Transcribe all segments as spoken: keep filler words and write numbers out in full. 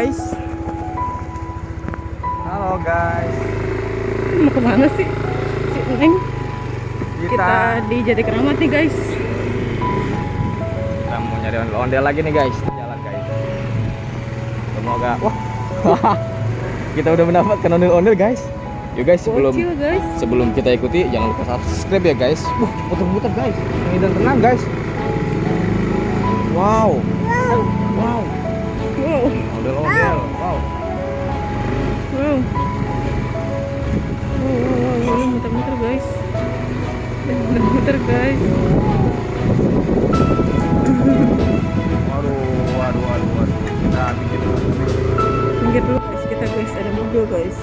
guys. Halo guys. Mau kemana sih si Neng? Kita, Kita di Jati Keramat nih guys. Kita mau nyari ondel lagi nih guys. Jalan guys. Semoga wah. Kita udah mendapatkan ondel-ondel guys. Yuk guys, sebelum Bocil, guys. sebelum kita ikuti jangan lupa subscribe ya guys. Wah, putar-putar guys. Ini dan tenang guys. Wow. Wow. Wow. Ondel-ondel. Wow. Wow. Wow, wow, wow, wow. Muter-muter guys. Muter-muter guys. Waduh, waduh, waduh, waduh. Kita pinggir dulu. Pinggir dulu guys kita guys, ada mobil guys.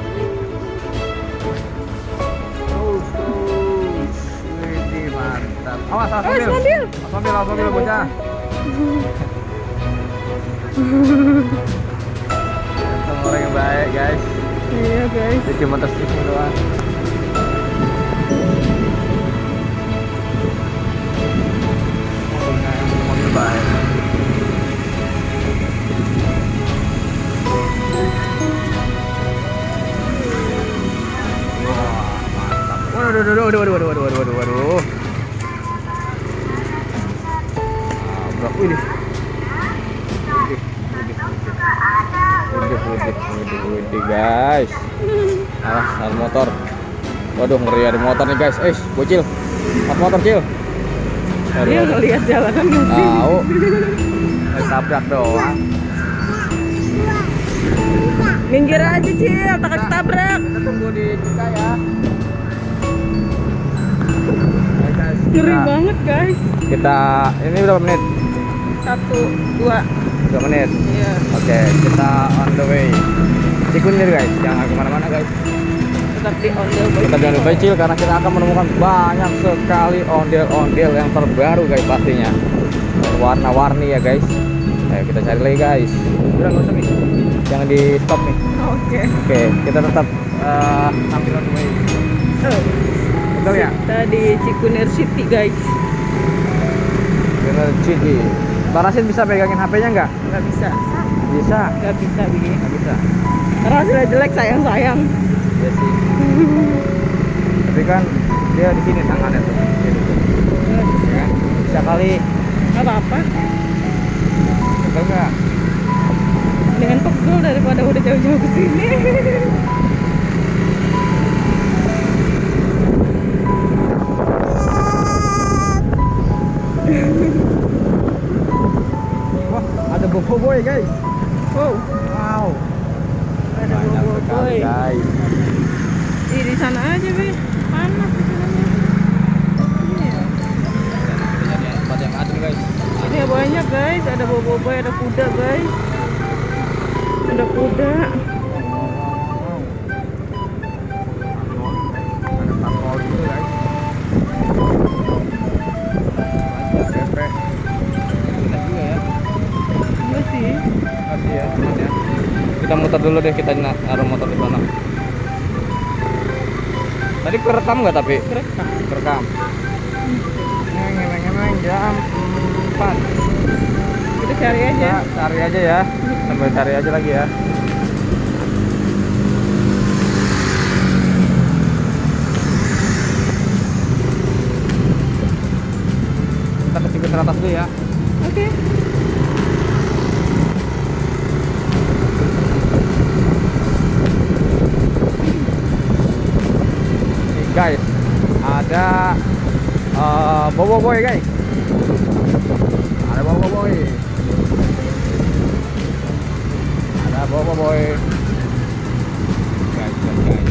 Terus, terus. Wih, mantap. Awas, awas Awas, mobil. mobil. Awas mobil, awas mobil bocah. Sama orang yang baik guys. Iya guys. Dia cuma terstriping doang. Mobilnya yang mobil baik. Wah, mantap. Waduh, waduh, waduh, waduh, waduh, waduh, waduh, waduh, waduh. Ah, bro, ini. Widih guys. Alah, ada motor. Waduh, ngeri ada motor nih guys. Eh, bocil. Pas motor, Cil. Dia ngeliat jalanan nggak sih? Tahu. Eh, tabrak doang. Minggir aja Cil, takut tabrak. Kita tunggu di Cika ya. Ayo, guys, Ngeri kita- banget guys. Kita ini berapa menit? Satu, dua. dua menit. Iya. Oke, kita on the way. Cikunir guys, jangan kemana-mana guys. Tetap di ondel Kita jangan lupa Cil, karena kita akan menemukan banyak sekali ondel-ondel yang terbaru guys pastinya. Warna-warni ya guys. Ayo kita cari lagi guys. Udah nggak usah nih, jangan di stop nih. Oke. Oke, kita tetap uh, sambil on the way. Oh. Betul ya? Kita di Cikunir City guys. Bener Ciki. Parasit bisa pegangin H P-nya nggak? Nggak bisa, Bisa. nggak bisa begini. Nggak bisa. Karena hasilnya jelek sayang-sayang. Iya sih. Tapi kan dia di sini tangannya tuh. Gitu. Ya kan? Bisa kali. Nggak apa-apa. Betul nggak? Dengan pegel daripada udah jauh-jauh ke sini. Wah, ada bobo boy guys. Wow. Wow. Ada Banyak bobo sekali, boy. guys. Ih, di sana aja be. Panas di sananya. Iya. Kita nyari tempat yang adem guys. Ini banyak guys. Ada bobo boy, ada kuda guys. Ada kuda. Wow. Ada patroli gitu guys. Banyak bebek. Enak juga ya. Iya sih. Kasih ya, Mas ya. Kita muter dulu deh, kita naruh motor di sana. Tadi kerekam nggak tapi? Kerekam. Kerekam. Ngemeng-ngemeng jam empat. Kita cari aja. Kita cari aja ya. Sambil cari aja lagi ya. Kita ke Cikunir atas dulu ya. Oke. Nih guys, ada uh, bobo boy guys. Ada bobo boy. Ada bobo boy. Guys, guys, guys.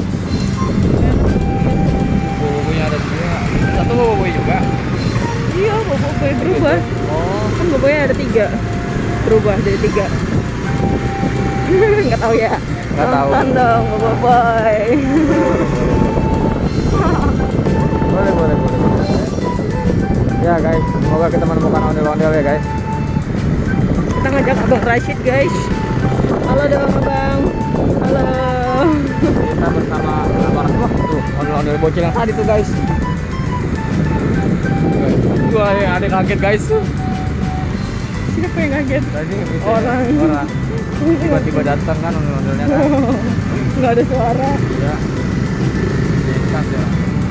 Bobo boynya ada juga. Satu bobo boy juga. Iya, bobo boy berubah. Oh, Kan bobo boy ada tiga. Berubah jadi tiga. Nggak tahu ya. Nggak tahu. Nonton dong bobo boy. boleh, boleh, boleh, boleh. Ya guys, semoga kita menemukan ondel-ondel ya guys. Kita ngajak Abang Rashid guys. Halo dong Abang. Halo. Kita bersama Abang Rashid. Tuh, ondel-ondel bocil yang tadi tuh guys. Wah, ya, ada kaget guys. Siapa yang kaget? Tadi bisa Orang. orang. tiba-tiba datang kan ondel-ondelnya kan. Nggak ada suara. Ya. Dekat ya.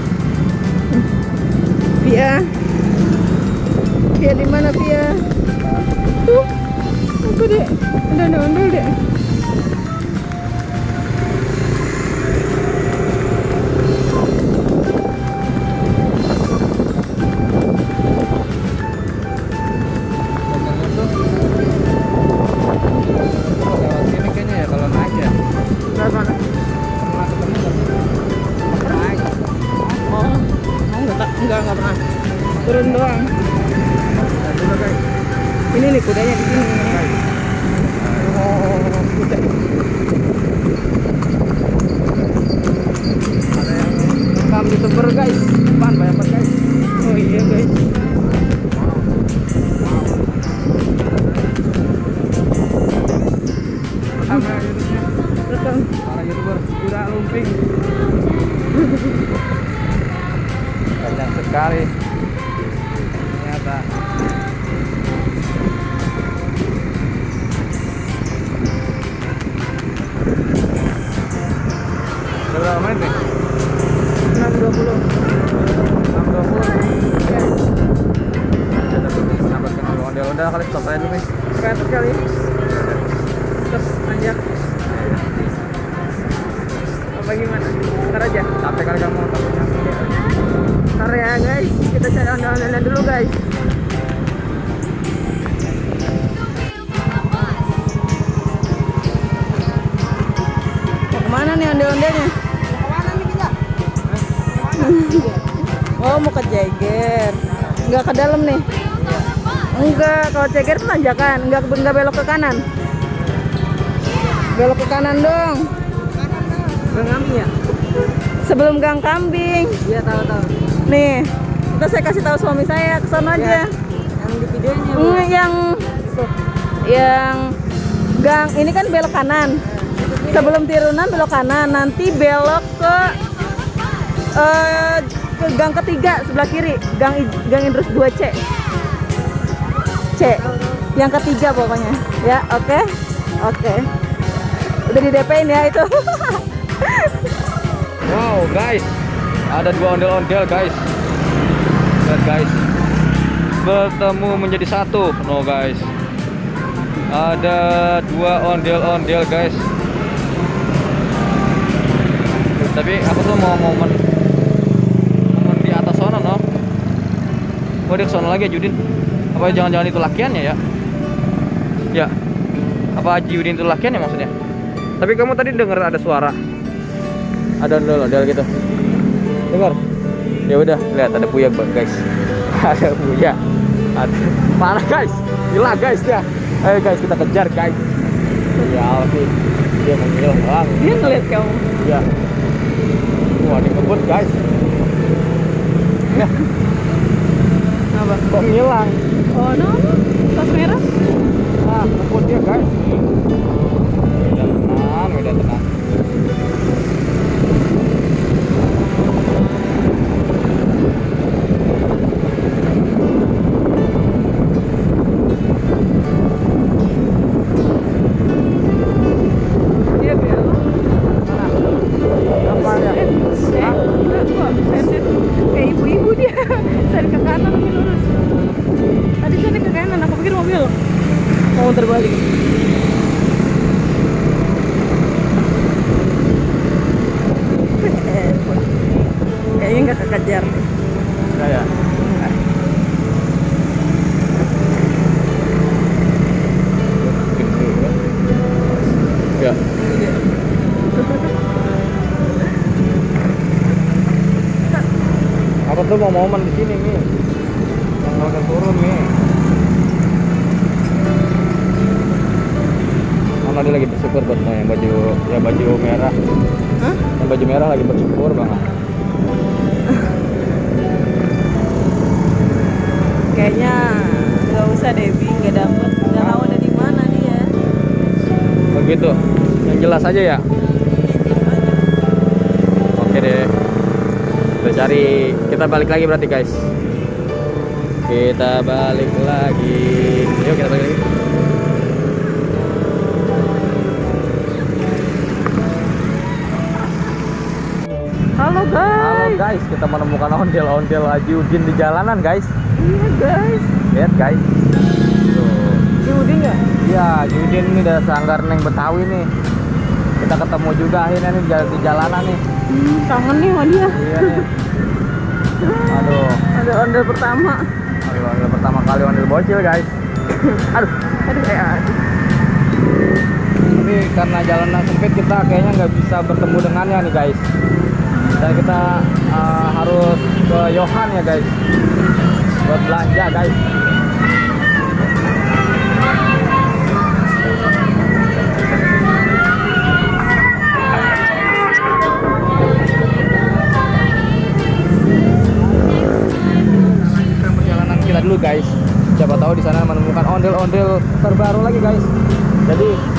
Via. Via di mana Via? Tuh. Apa deh? Ada ondel deh. Enggak, enggak pernah. Turun doang. Ini nih kudanya di sini. Oh, kuda. Ada yang rekam youtuber guys. Depan banyak banget guys. Oh iya guys. Kamera YouTube-nya. Rekam. Para youtuber kuda lumping. Banyak sekali ternyata. Berapa menit nih? enam dua puluh. enam dua puluh. Ya. Sahabat kenal ondel-ondel kali stop aja dulu nih. Seratus kali. Terus nanjak. Apa gimana? Ntar aja. Capek kali kamu takutnya. Ntar ya guys, kita cari ondel-ondelnya dulu guys. Mau kemana nih ondel-ondelnya? Kemana nih kita? Oh mau ke Ceger. Enggak ke dalam nih. Enggak, kalau Ceger tuh nanjakan, enggak enggak belok ke kanan. Belok ke kanan dong. Gang Kambing ya? Sebelum Gang Kambing. Iya tahu-tahu. Nih, kita saya kasih tahu suami saya ke sana aja. Yang di videonya. Bu. Hmm, yang yang gang ini kan belok kanan. Sebelum tirunan belok kanan, nanti belok ke eh, ke gang ketiga sebelah kiri, gang I- gang Idrus dua C. C. Yang ketiga pokoknya. Ya, oke. Oke. Udah di D P-in ya itu. Wow guys, ada dua ondel-ondel guys. Lihat guys, bertemu menjadi satu. No guys, ada dua ondel-ondel guys. Tapi aku tuh mau momen momen di atas sana no. Oh dia kesana lagi ya Judin. Apa jangan-jangan itu lakiannya ya? Ya. Apa Haji Udin itu lakiannya maksudnya? Tapi kamu tadi dengar ada suara. Ada ondel-ondel gitu. Dengar? Ya udah, lihat ada buaya guys. Ada buaya. Ada parah guys. Gila guys dia. Ayo guys kita kejar guys. Ya sih. Dia mau ngilang. Dia ngeliat kamu. Ya. Wah, dia ngebut guys. Ya. Apa? Kok ngilang? Oh no, tas merah. Ah, ngebut dia guys. Udah tenang, udah tenang. Dia belok. Apa ya? Eh, eh, enggak kok. Saya kayak ibu-ibu dia. Saya ke kanan tapi lurus. Tadi saya ke kanan, aku pikir mobil. Mau terbalik. Kayaknya nggak kekejar nih. Enggak ya? Ya. Aku tuh mau momen di sini nih. Yang akan turun nih. Mama dia lagi bersyukur buat yang baju ya baju merah. Hah? Yang baju merah lagi bersyukur banget. Kayaknya nggak usah Debbie, nggak dapet, nggak tahu ada di mana dia. Begitu. Yang jelas aja ya. Oke deh. Kita cari, kita balik lagi berarti guys. Kita balik lagi. Yuk kita balik lagi. guys, kita menemukan ondel-ondel Haji Udin di jalanan guys. Iya guys. Lihat guys. Tuh. Di Udin ya? Iya, Haji Udin ini dari Sanggar Neng Betawi nih. Kita ketemu juga akhirnya nih di di jalanan nih. Hmm, kangen nih sama dia. Iya nih. Aduh. Ondel-ondel pertama. Ondel-ondel pertama kali ondel bocil guys. Aduh. Aduh, eh, aduh. Tapi karena jalanan sempit kita kayaknya nggak bisa bertemu dengannya nih guys. Dan kita uh, harus ke Yohan ya guys, buat belanja guys. Perjalanan kita dulu guys. Siapa tahu di sana menemukan ondel-ondel terbaru lagi guys. Jadi